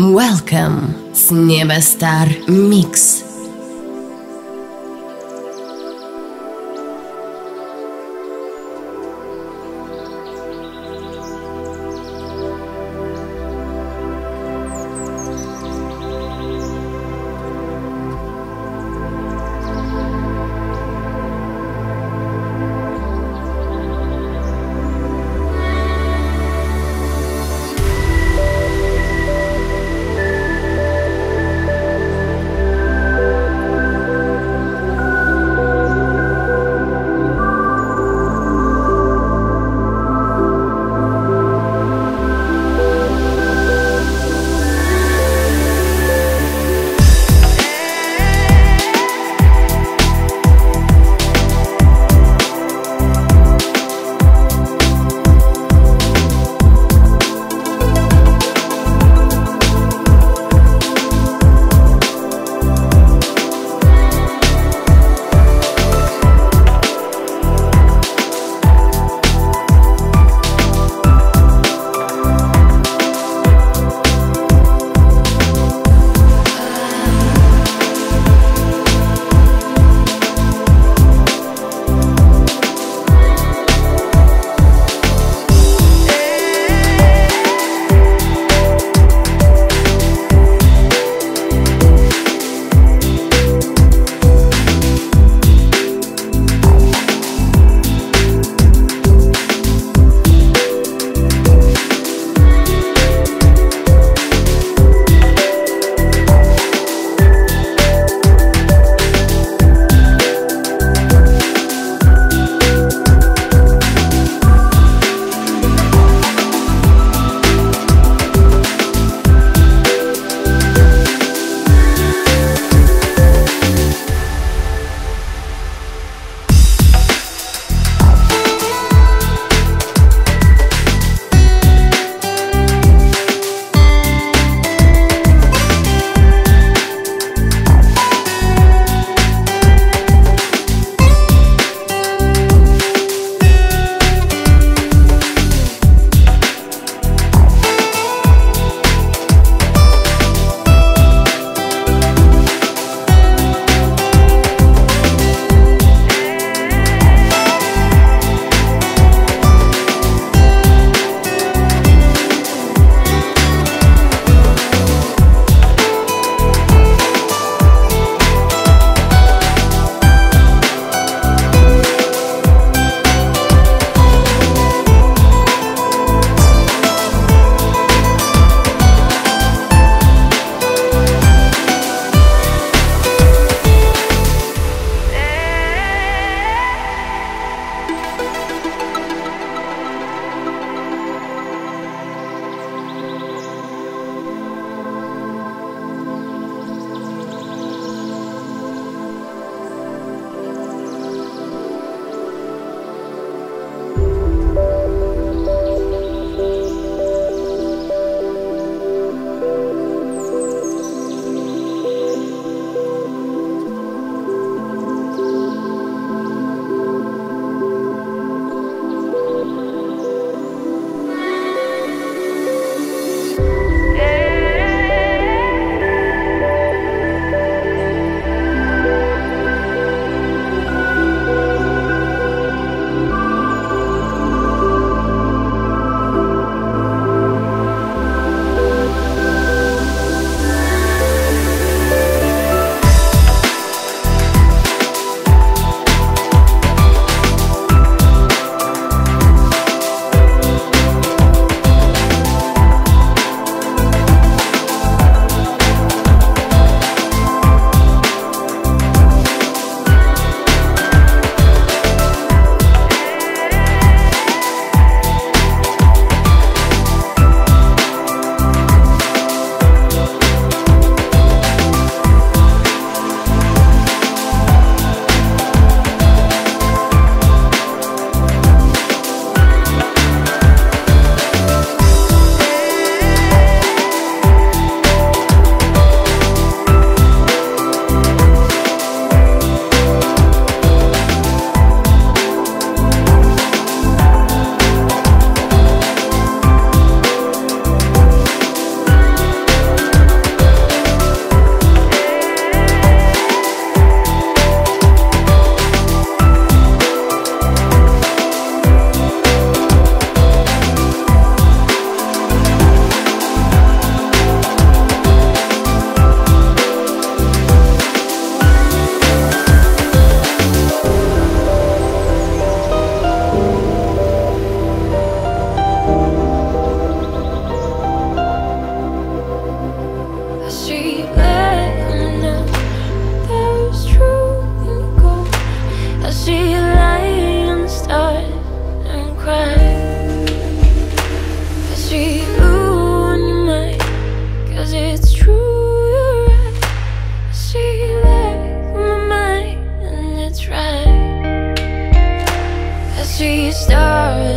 Welcome, с неба Star Mix.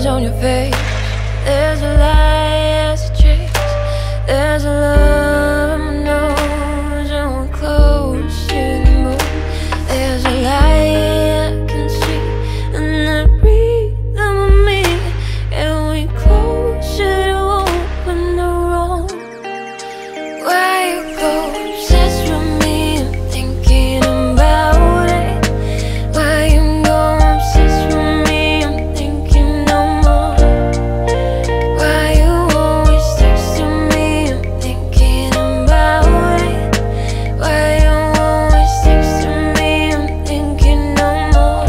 stars on your face. There's a light as a trace. There's a love in my nose, and we're close to the moon. There's a light I can see in the rhythm of me, and we closer to open the road. Why you go obsessed with me? I'm thinking about it. Why you go obsessed with me? I'm thinking no more. Why you always texting me? I'm thinking about it. Why you always texting me? I'm thinking no more.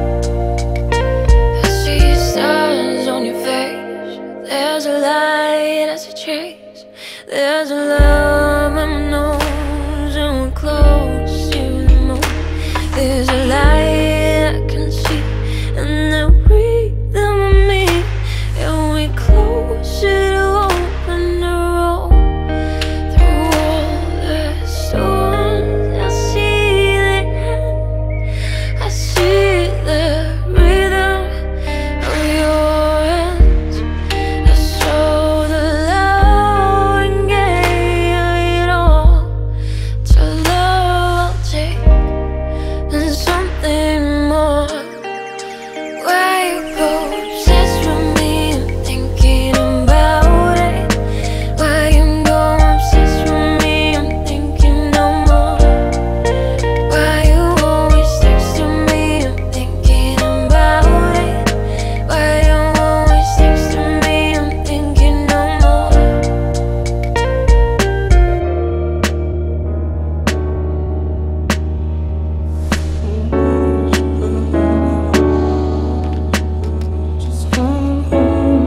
I see stars on your face. There's a light as a trace. There's a love in my nose, and we're close to the moon. There's a light I can see in the rhythm of me, and we closer to open the road. Through all the storms, I see the end. I see the rhythm of your hands. I saw the love and gave it all. To love I'll take, and something more. Why you go obsessed with me? I'm thinking about it. Why you go obsessed with me? I'm thinking no more. Why you always texting me? I'm thinking about it. Why you always texting me? I'm thinking no more. Just come home.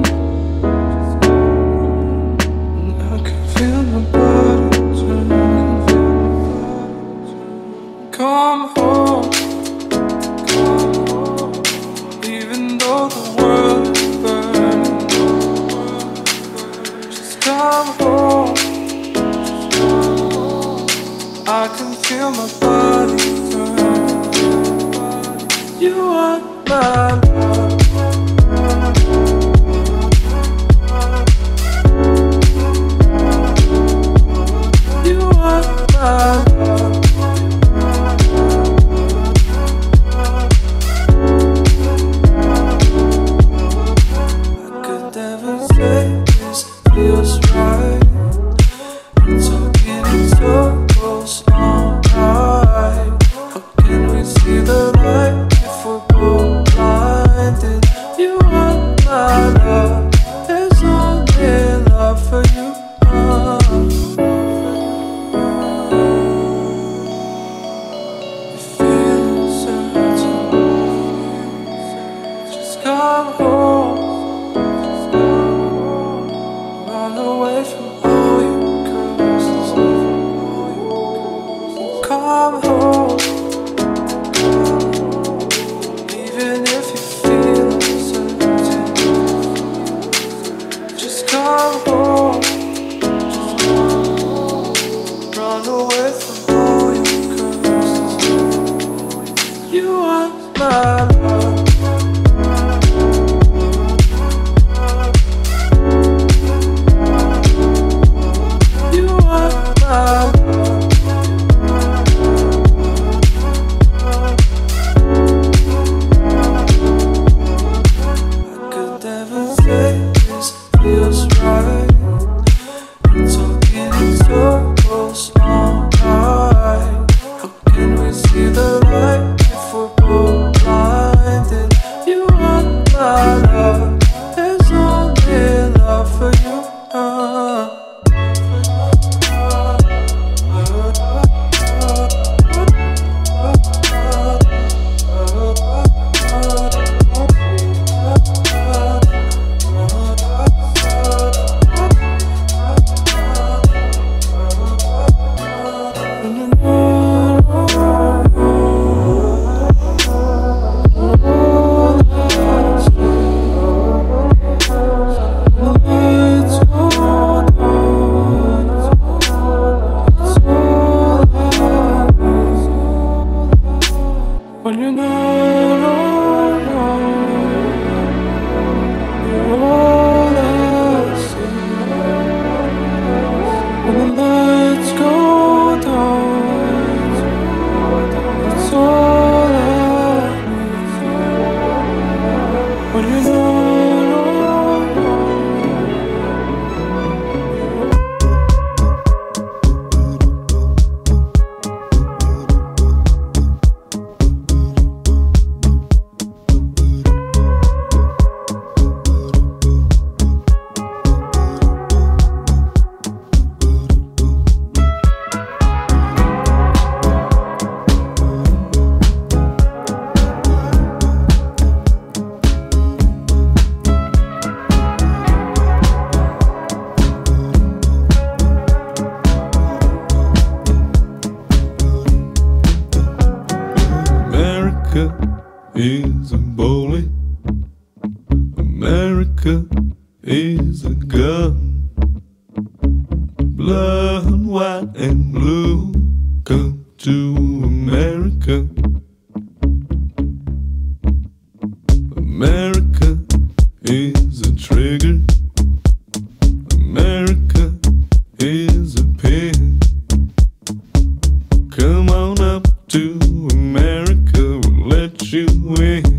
I can feel my body turn. Come home, even though the world is burning. Just come home. I can feel my body turn. You are my love. You are my love. I could never say this feels right. We're talking in circles all night. How can we see the light if we're both blinded? You are my love. There's only love for you. You feel certain. Just come home. Run away from all your curses. Come home. Even if you feel uncertain, just come home. Run away from all your curses. You are my love. You are my love. I could never say this feels right. We're talking in circles all night. How can we see the light if we're both blinded? You are my love. There's only love for you. When you're not around, America is a bowling. America is a gun. Blood, white and blue. Come to America. America is a trigger. America is a pin. Come on up to America, we'll let you in.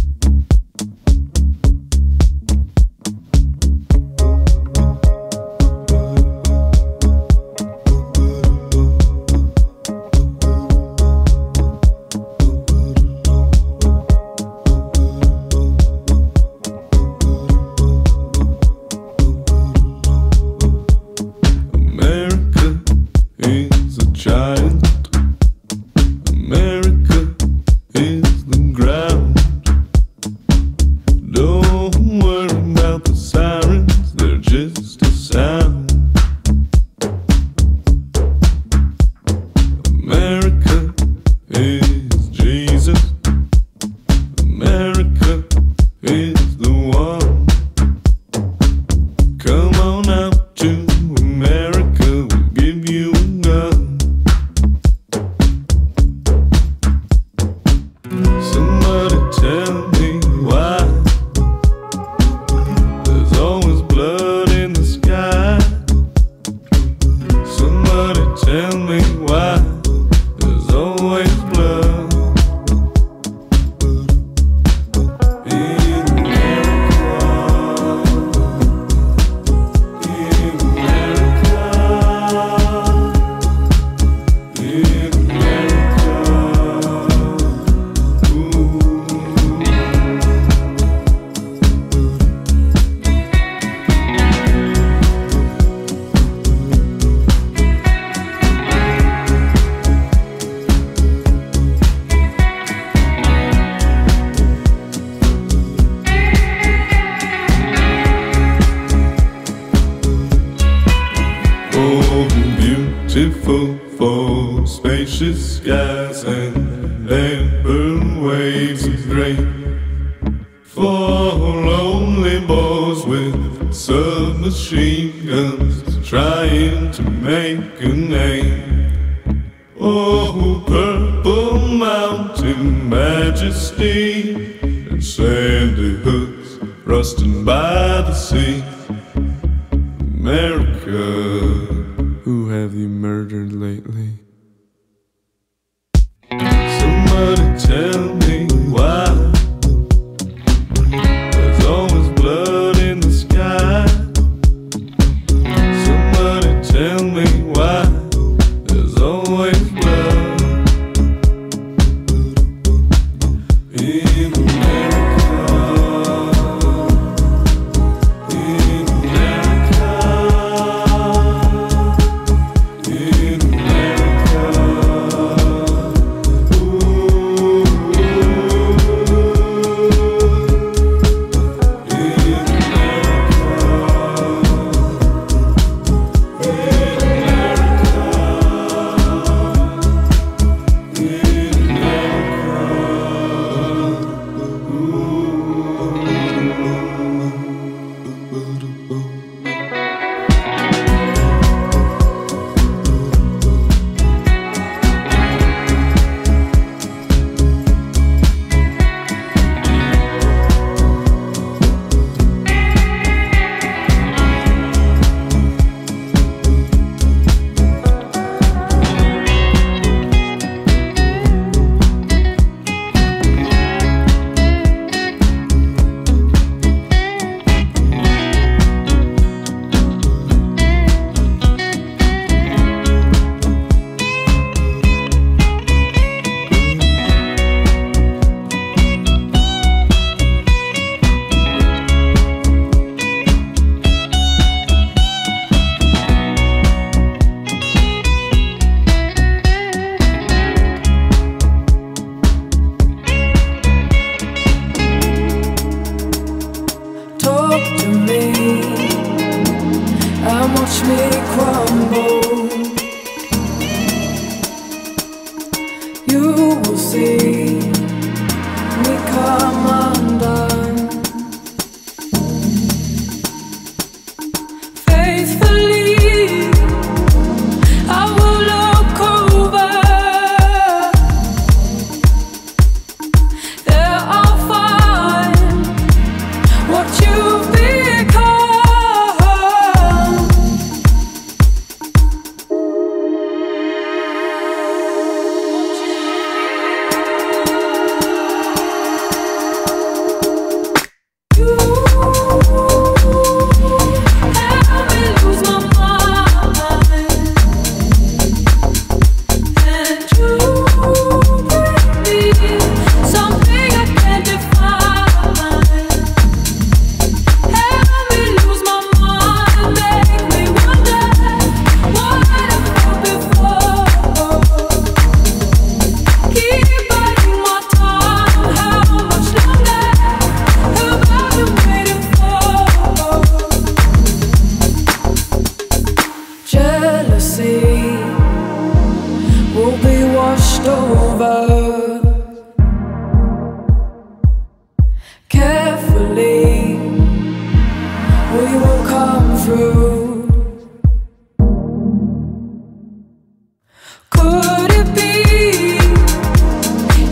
Beautiful for spacious skies and amber waves of grain, for lonely boys with submachine guns trying to make a name. Oh, purple mountain majesty and sandy hoods rusting by the sea. America, who have you murdered lately? Somebody tell me why there's always blood in the sky. Somebody tell me why there's always blood in America. In America. In America. Ooh.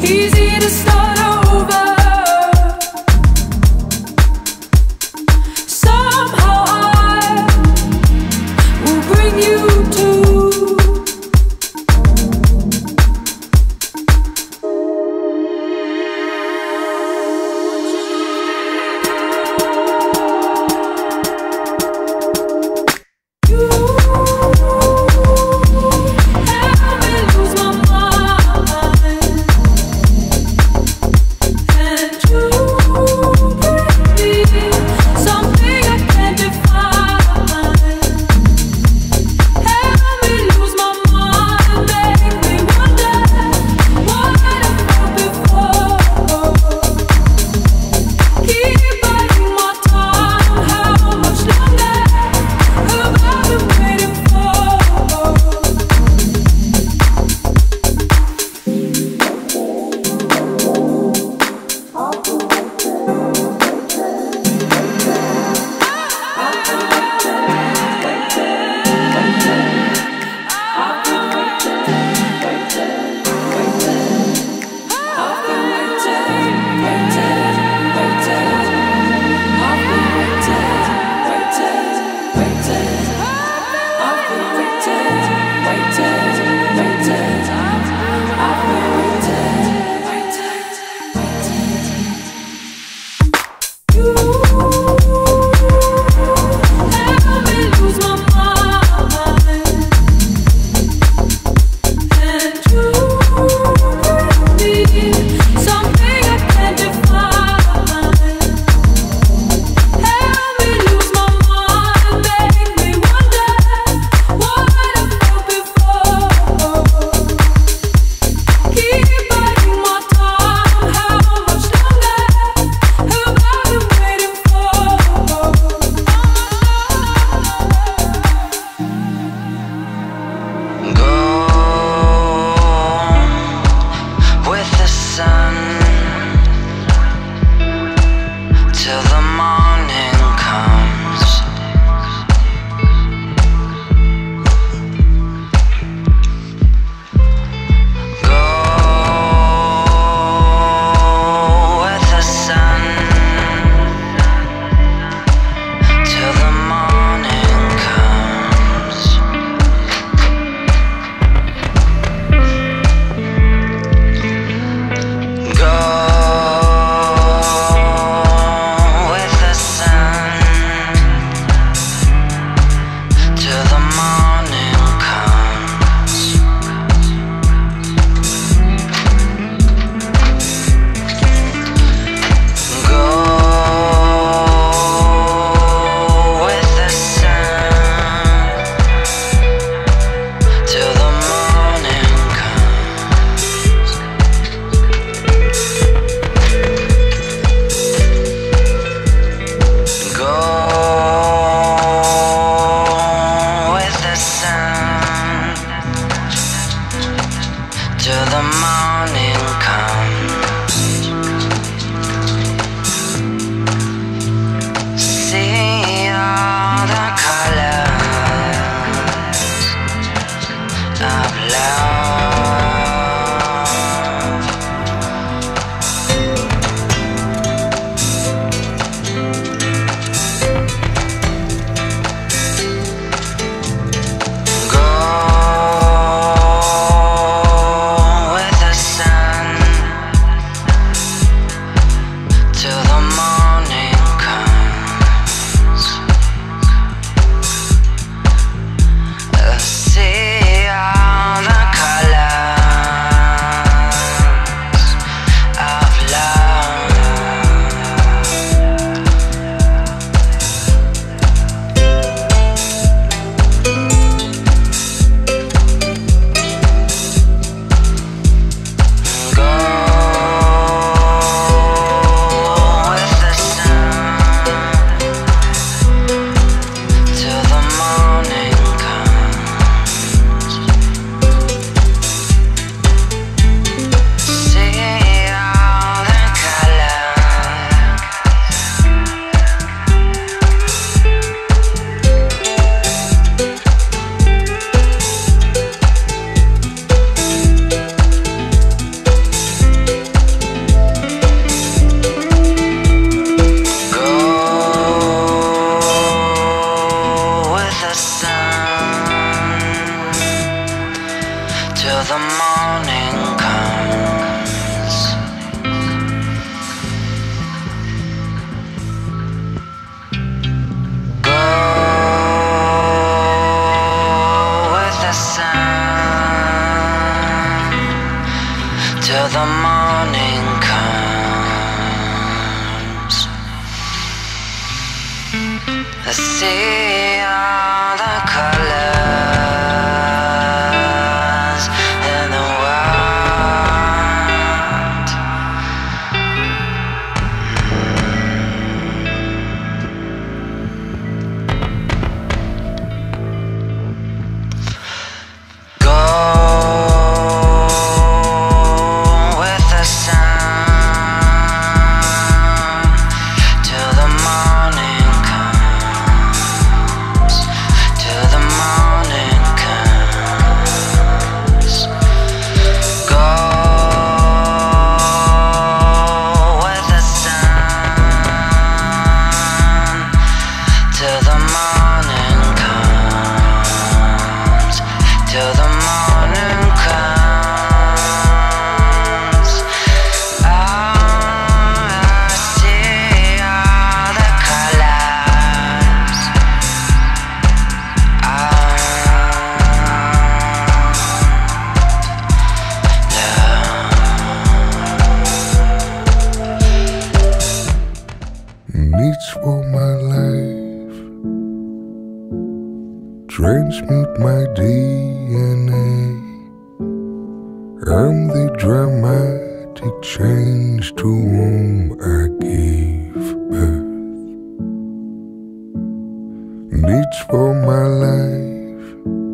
easy to start over. Somehow I will bring you to. Go with the see all the colors in the world. Go with the sun till the morning comes, till the morning comes. Go with the sun till the morning comes, till the morning comes. I see all the colors. Needs for my life, transmute my DNA. I'm the dramatic change to whom I gave birth. Needs for my life,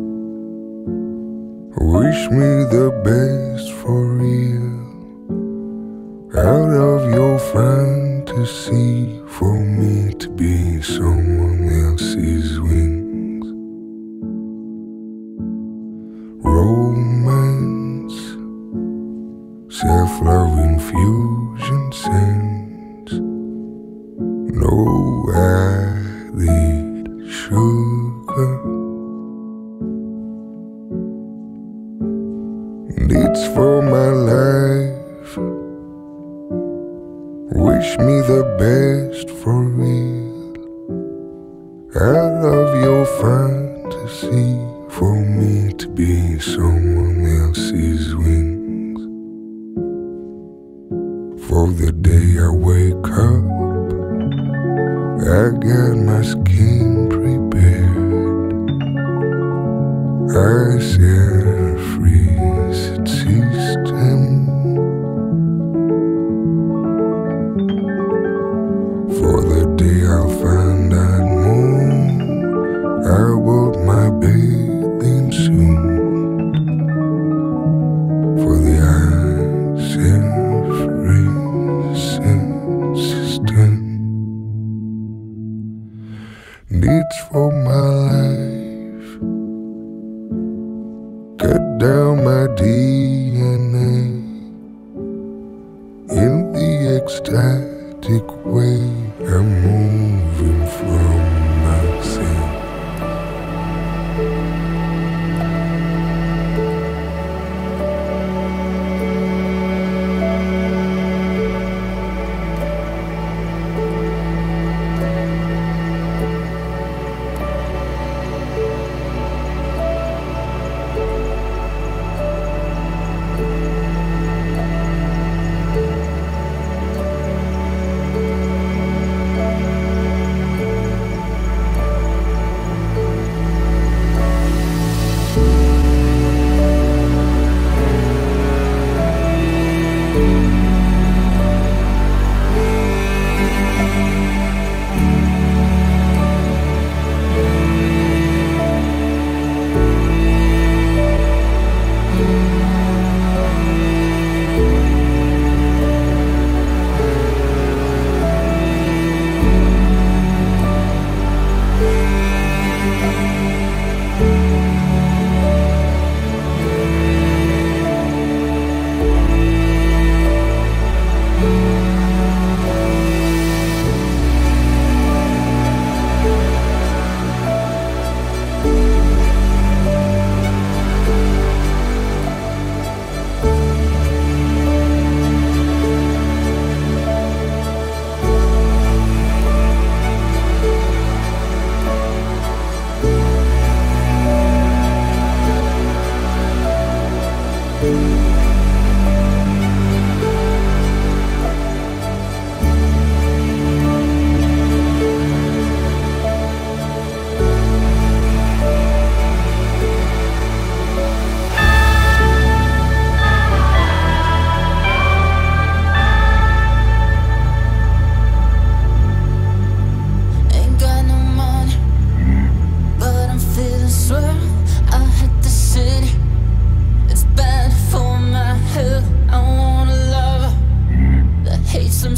wish me the best for real. Out of your fantasy, for me to be someone else's wings. Romance, self-love infusion scents, no added sugar. Needs for my life, wish me the best for real. Out of your fantasy, for me to be someone else's wings. For the day I wake up, I got my skin prepared. I set free its system. For the day I'll find out more about my bathing suit. For the self-free system. Needs for my life, cut down my DNA in the ecstatic way. I'm moving from myself.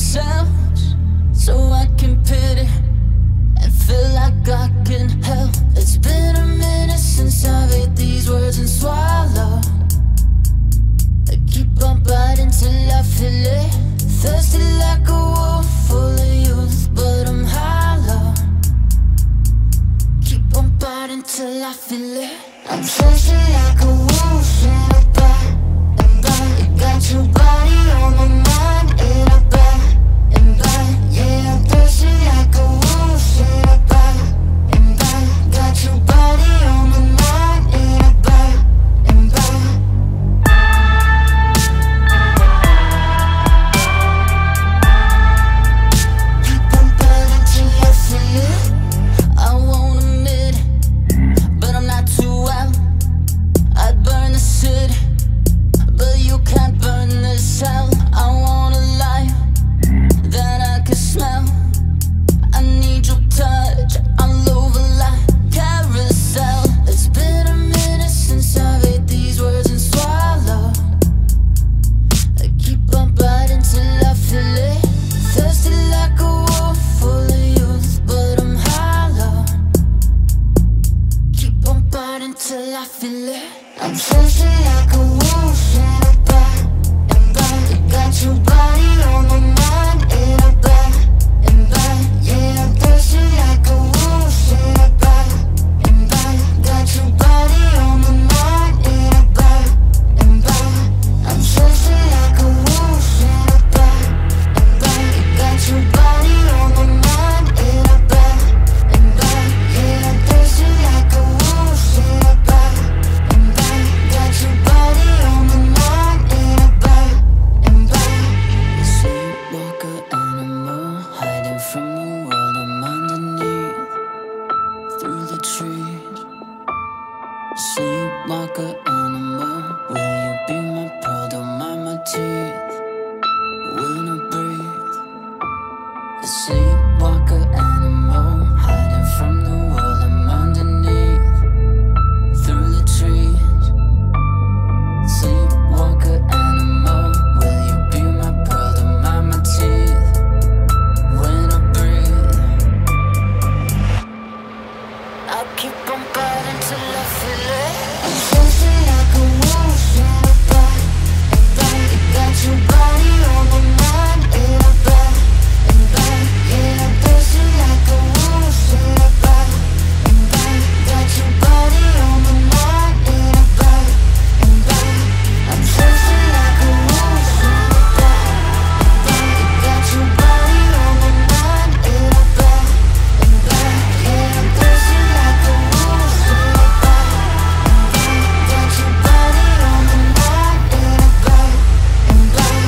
themselves, so I can pity and feel like I can help. It's been a minute since I've ate these words and swallowed. I keep on biting till I feel it. Thirsty like a wolf, full of youth, but I'm hollow. Keep on biting till I feel it. I'm thirsty like a wolf in a bite and bite. You got your body on my mind in a bite and bite. Yeah, I'm thirsty like a wolf in a bite and bite. Got your body on my mind in a bite and bite. Keep on biting till I feel it. I won't admit it, but I'm not too well. I'd burn the city, but you can't burn this hell. I want a life that I can smell. I need your touch, I'll over like carousel. It's been a minute since I've ate these words and swallowed. I keep on biting till I feel it. Thirsty like a wolf, full of youth, but I'm hollow. Keep on biting till I feel it. I'm thirsty like a wolf in a bite and bite. You got your body on my mind in a bite and bite. Yeah, I'm thirsty like a wolf in a bite and bite. Got your body on my mind in a bite and bite. I'm thirsty like a wolf in a bite and bite. You got your body on my mind in a bite and bite. Yeah, I'm thirsty like a wolf in a bite and bite. Got your body on my mind in a bite and bite. You sleepwalker animal, hiding from the world. I'm underneath, through the trees. Sleepwalker animal, will you be my pearl? Don't mind my teeth when I breathe. A sleepwalker animal, hiding from the world. I'm underneath, through the trees. Sleepwalker animal, will you be my pearl? Don't mind my teeth when I breathe. I'll keep on biting till I feel it. I'm thirsty like a wolf in a bite and bite. You got your body on my mind in a bite and bite. Yeah, I'm thirsty like a wolf in a bite and bite. Got your body on my mind in a bite and bite. I'm thirsty like a wolf in a bite and bite. You got your body on my mind in a bite and bite. Yeah, I'm thirsty like a wolf in a bite and bite. Got your body on my mind in a bite and bite.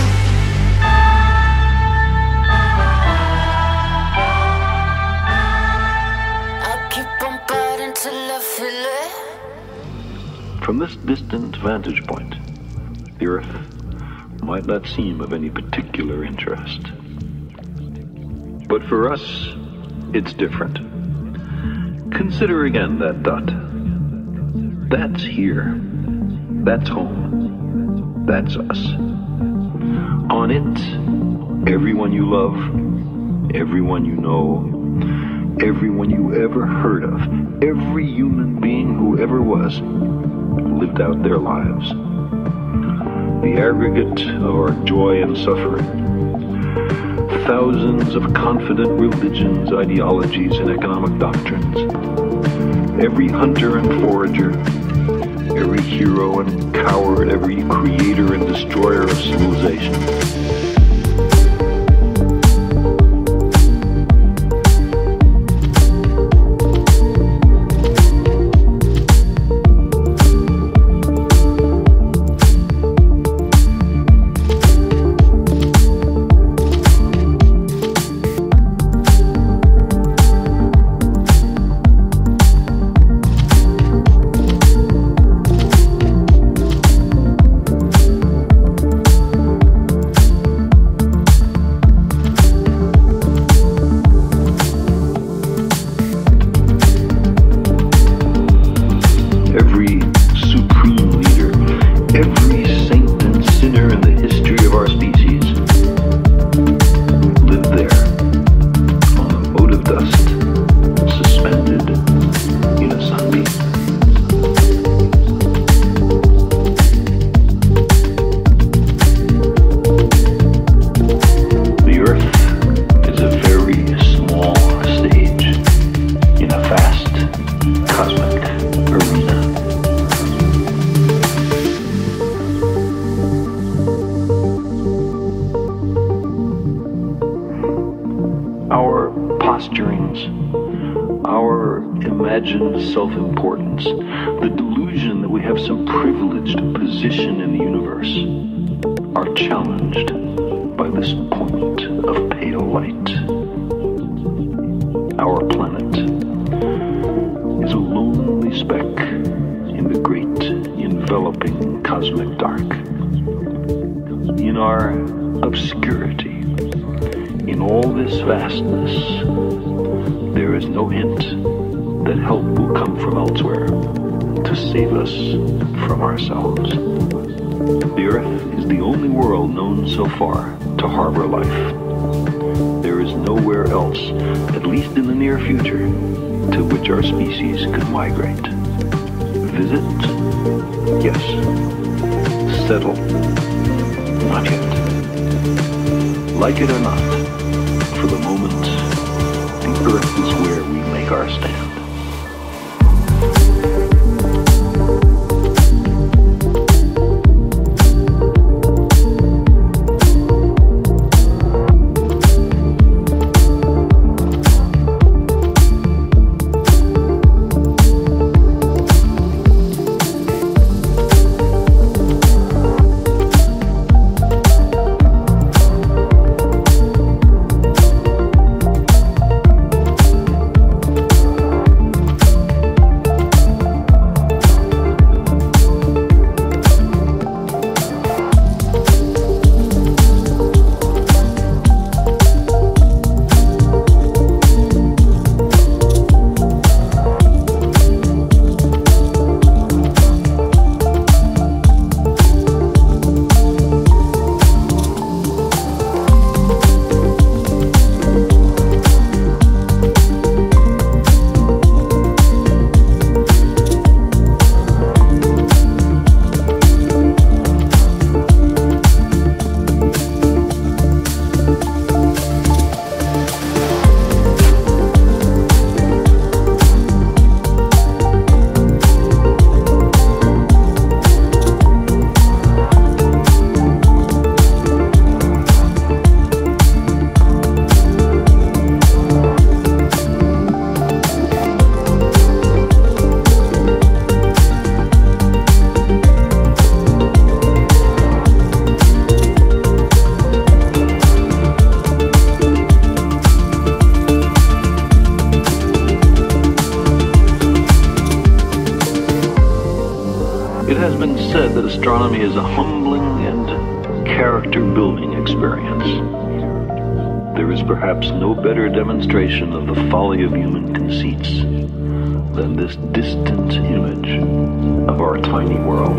I'll keep on biting till I feel it. From this distant vantage point, the Earth might not seem of any particular interest. But for us, it's different. Consider again that dot. That's here. That's home. That's us. On it, everyone you love, everyone you know, everyone you ever heard of, every human being who ever was, lived out their lives. The aggregate of our joy and suffering. Thousands of confident religions, ideologies, and economic doctrines. Every hunter and forager, every hero and coward, every creator and destroyer of civilization. posturings, our imagined self-importance, the delusion that we have some privileged position in the universe, are challenged by this point of pale light. Our planet is a lonely speck in the great enveloping cosmic dark. In our obscurity, in all this vastness, there is no hint that help will come from elsewhere to save us from ourselves. The Earth is the only world known so far to harbor life. There is nowhere else, at least in the near future, to which our species could migrate. Visit? Yes. Settle? Not yet. Like it or not, for the moment, the Earth is where we make our stand. Astronomy is a humbling and character-building experience. There is perhaps no better demonstration of the folly of human conceits than this distant image of our tiny world.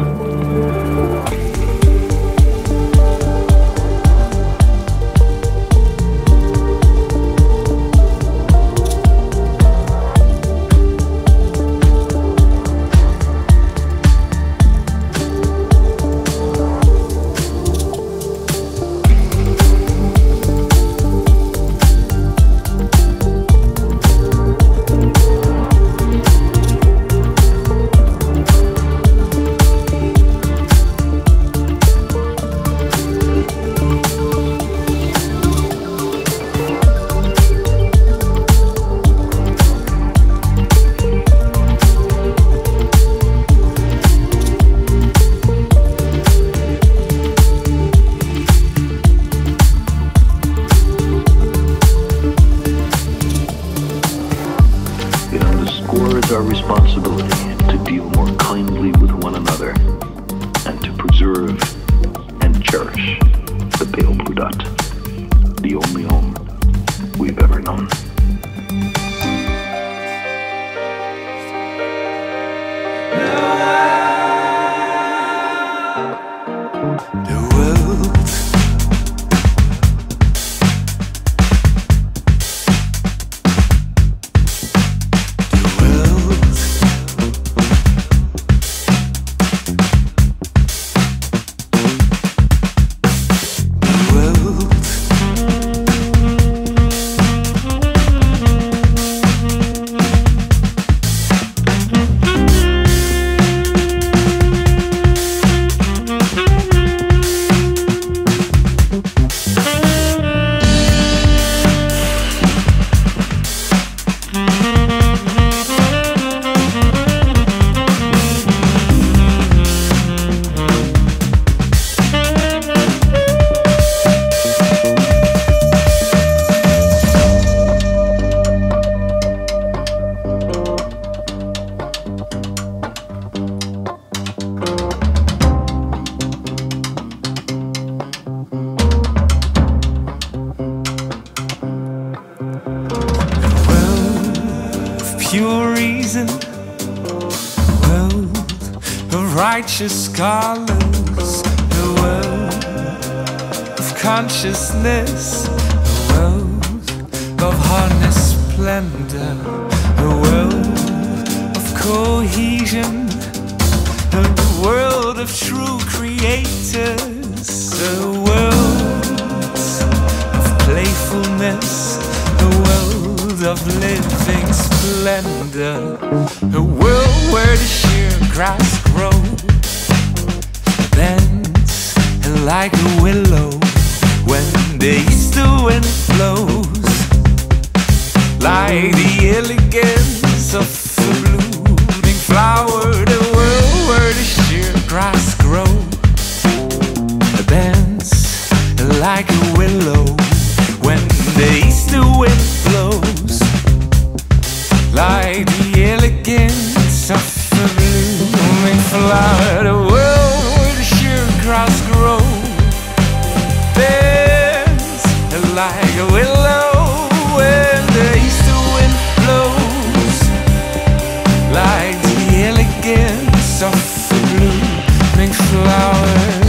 Our responsibility to deal more kindly with one another and to preserve and cherish the pale blue dot, the only home we've ever known. reason, a world of righteous scholars, a world of consciousness, a world of harness splendor, a world of cohesion, a world of true creators, a world of playfulness, a world of living splendor, a world where the sheer grass grows, bends like a willow when the east wind blows, like the elegance of a blooming flower, the world where the sheer grass grows, bends like a willow when the east wind blows, like the elegance of a blooming flower, the world where the sheer grass grows, bends like a willow when the east wind blows, like the elegance of a blooming flower.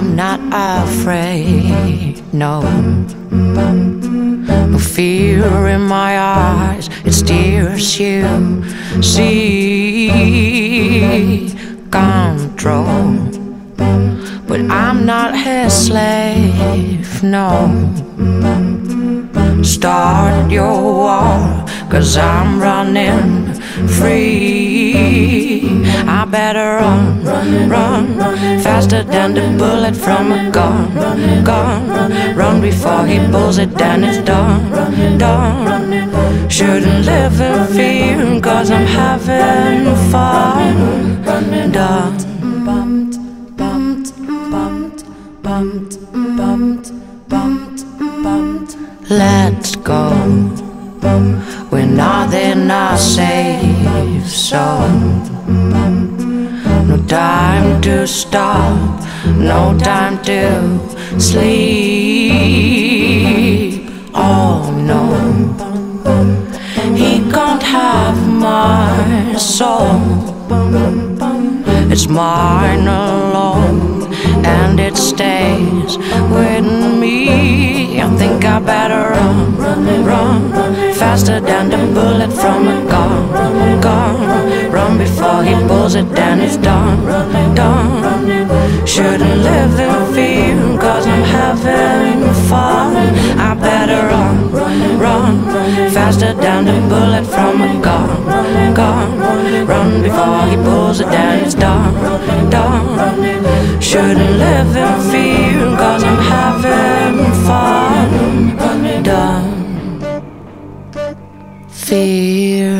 I'm not afraid, no. No fear in my eyes, it steers you. See, control. But I'm not his slave, no. Start your war, 'cause I'm running free. I better run, run, faster than the bullet from a gun, run before he pulls it, then it's done, done. Shouldn't live in fear, 'cause I'm having fun, done. Let's go. We're not in our safe zone. No time to stop, no time to sleep. Oh no, he can't have my soul. It's mine alone, and it stays with me. I think I better run, run, faster than the bullet from a gun, run before he pulls it, then it's done, done. Shouldn't live in fear, 'cause I'm having fun. I better run, run, faster than the bullet from a gun, run before he pulls it, then it's done, done. Shouldn't live in fear, 'cause I'm having fun, done. Fear.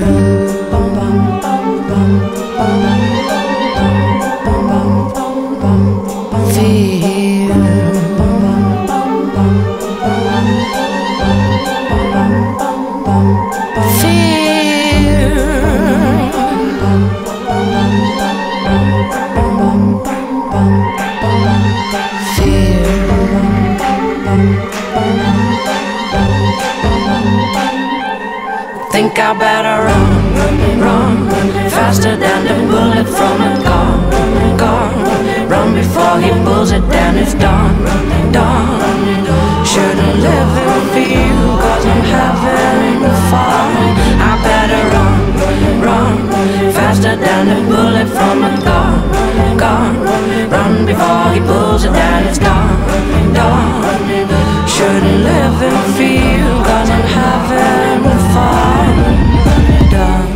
Think I better run, run, faster than the bullet from a gun, run before he pulls it, then it's done, done. Shouldn't live in fear, 'cause I'm having fun. I better run, run, faster than the bullet from a gun, run before he pulls it, then it's done, done. Shouldn't live in fear, 'cause I'm having fun, done.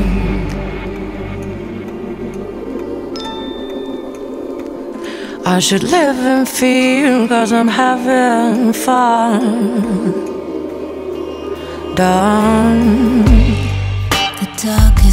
I should live in fear, 'cause I'm having fun, done. The dark